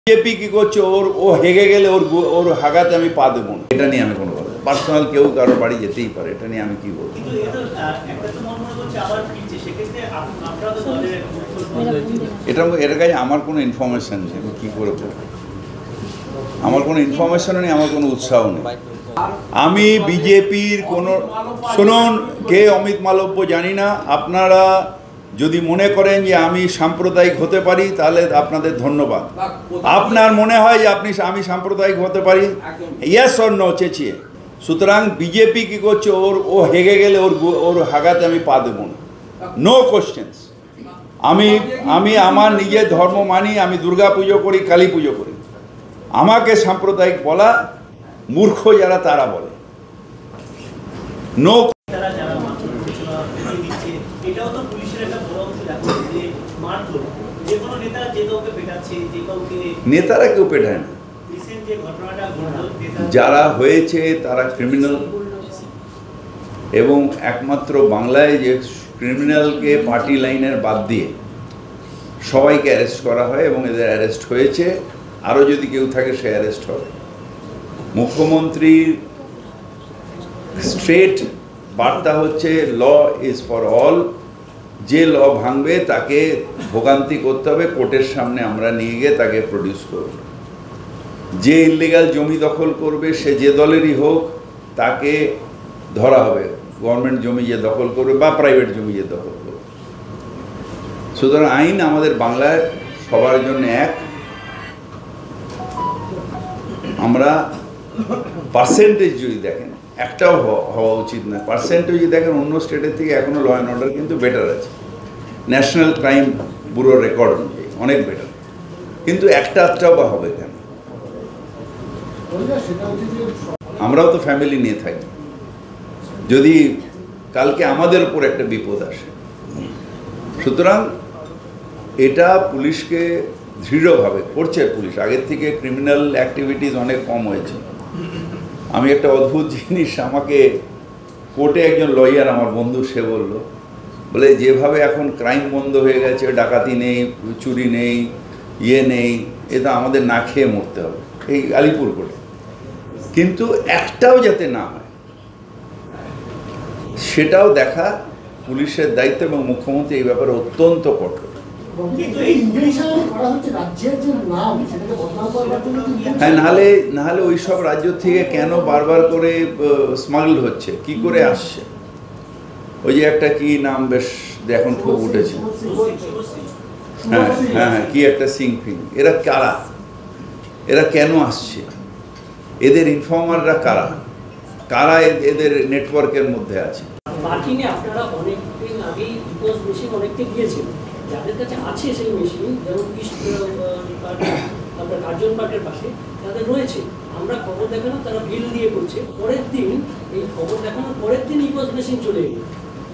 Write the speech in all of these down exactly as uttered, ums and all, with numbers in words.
BJP কি করছে, ওর ও হেগে গেলে ওর ওর হাগাতে আমি পা দেবো না, এটা নিয়ে আমি কোনো কথা। পার্সোনাল কেউ কারো বাড়ি যেতেই পারে, এটা নিয়ে আমি কি বলবো। এটা এর কাছে আমার কোনো ইনফরমেশন নেই, আমি কী করে বলবো। আমার কোনো ইনফরমেশনও নেই, আমার কোনো উৎসাহ নেই। আমি বিজেপির কোনো, শুনুন, কে অমিত মালব্য জানি না। আপনারা যদি মনে করেন যে আমি সাম্প্রদায়িক হতে পারি তাহলে আপনাদের ধন্যবাদ। আপনার মনে হয় যে আপনি আমি সাম্প্রদায়িক হতে পারি, ইয়েস অর নো চেঁচিয়ে। সুতরাং বিজেপি কী করছে, ওর ও হেগে গেলে ওর ওর হাগাতে আমি পা দেবো না, নো কোশ্চেন্স। আমি আমি আমার নিজের ধর্ম মানি, আমি দুর্গা পুজো করি, কালী পুজো করি। আমাকে সাম্প্রদায়িক বলা মূর্খ যারা তারা বলে, নো। নেতারা কেউ পেটায় না, যারা হয়েছে তারা ক্রিমিনাল, এবং একমাত্র বাংলায় যে ক্রিমিনালকে পার্টি লাইনের বাদ দিয়ে সবাইকে অ্যারেস্ট করা হয়, এবং এদের অ্যারেস্ট হয়েছে। আরও যদি কেউ থাকে সে অ্যারেস্ট হবে। মুখ্যমন্ত্রীর স্ট্রেট বার্তা হচ্ছে ল ইজ ফর অল। যে ল ভাঙবে তাকে ভোগান্তি করতে হবে, কোর্টের সামনে আমরা নিয়ে গিয়ে তাকে প্রডিউস করব। যে ইললিগাল জমি দখল করবে সে যে দলেরই হোক তাকে ধরা হবে, গভর্নমেন্ট জমি যে দখল করবে বা প্রাইভেট জমি যে দখল করবে। সুতরাং আইন আমাদের বাংলায় সবার জন্য এক। আমরা পার্সেন্টেজ যদি দেখেন, একটাও হওয়া উচিত না। পার্সেন্টেজ যদি দেখেন, অন্য স্টেটের থেকে এখনও ল অ্যান্ড অর্ডার কিন্তু বেটার আছে, ন্যাশনাল ক্রাইম ব্যুরো রেকর্ড অনুযায়ী অনেক বেটার। কিন্তু একটা আধটাও বা হবে কেন? আমরাও তো ফ্যামিলি নিয়ে থাকি। যদি কালকে আমাদের উপর একটা বিপদ আসে, সুতরাং এটা পুলিশকে দৃঢ়ভাবে করছে। পুলিশ আগের থেকে ক্রিমিনাল অ্যাক্টিভিটিস অনেক কম হয়েছে। আমি একটা অদ্ভুত জিনিস, আমাকে কোর্টে একজন লয়ার আমার বন্ধু, সে বলল, বলে যেভাবে এখন ক্রাইম বন্ধ হয়ে গেছে, ডাকাতি নেই, চুরি নেই, ইয়ে নেই, এটা আমাদের না খেয়ে মরতে হবে এই আলিপুর কোর্টে। কিন্তু একটাও যাতে না হয় সেটাও দেখা পুলিশের দায়িত্ব, এবং মুখ্যমন্ত্রী এই ব্যাপারে অত্যন্ত কঠোর। হ্যাঁ, নাহলে নাহলে ওই সব রাজ্য থেকে কেন বারবার করে স্মাগল হচ্ছে, কি করে আসছে? ওই যে একটা কি নাম বেশ এখন খুব উঠেছে, হ্যাঁ হ্যাঁ হ্যাঁ কি একটা সিং ফিং, এরা কারা? এরা কেন আসছে? এদের ইনফর্মাররা কারা? কারা এদের নেটওয়ার্কের মধ্যে আছে? আপনারা অনেকদিন আগেই রিপোর্ট মেশিন অনেককে গিয়েছেন, যাদের কাছে আছে সেই মেশিন, যেমন আপনার কার্জন পার্কের পাশে তাদের রয়েছে। আমরা খবর দেখানো, তারা বিল দিয়ে করছে। পরের দিন এই খবর দেখানোর পরের দিন রিপোর্ট মেশিন চলে এলো,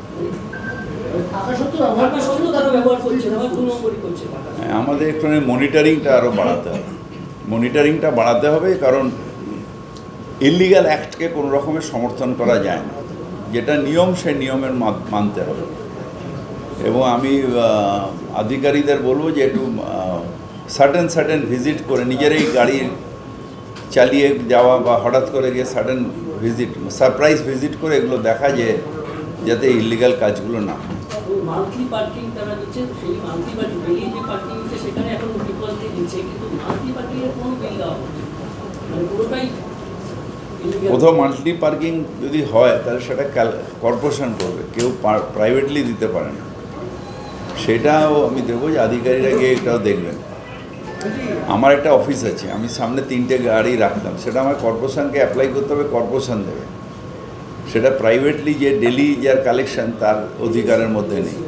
তারা ব্যবহার করছে না, দু নম্বরই করছে। আমাদের এখানে মনিটরিংটা আরও বাড়াতে হবে। মনিটরিংটা বাড়াতে হবে, কারণ ইললিগাল অ্যাক্টকে কোনো রকমের সমর্থন করা যায় না। যেটা নিয়ম সে নিয়মের মানতে হবে। এবং আমি আধিকারিকদের বলবো যে একটু সার্টেন সার্টেন ভিজিট করে, নিজেরাই গাড়ি চালিয়ে যাওয়া বা হঠাৎ করে গিয়ে সার্টেন ভিজিট, সারপ্রাইজ ভিজিট করে এগুলো দেখা যায়, যাতে ইললিগাল কাজগুলো না হয়। মান্থলি পার্কিং তারা দিচ্ছে, সেই মান্থলি পার্কিং ডেইলি যে পার্কিং দিচ্ছে সেখানে এখন ডিপোজিট দিচ্ছে, কিন্তু মান্থলি পার্কিং এর কোনো বিল দেওয়া হয় মানে পুরোটাই। কোথাও মান্থলি পার্কিং যদি হয় তাহলে সেটা কর্পোরেশন করবে, কেউ প্রাইভেটলি দিতে পারে না। সেটাও আমি দেবো যে আধিকারিকরা গিয়ে এটাও দেখবেন। আমার একটা অফিস আছে, আমি সামনে তিনটে গাড়ি রাখলাম, সেটা আমার কর্পোরেশনকে অ্যাপ্লাই করতে হবে, কর্পোরেশন দেবে। সেটা প্রাইভেটলি যে ডেলি যার কালেকশন তার অধিকারের মধ্যে নেই।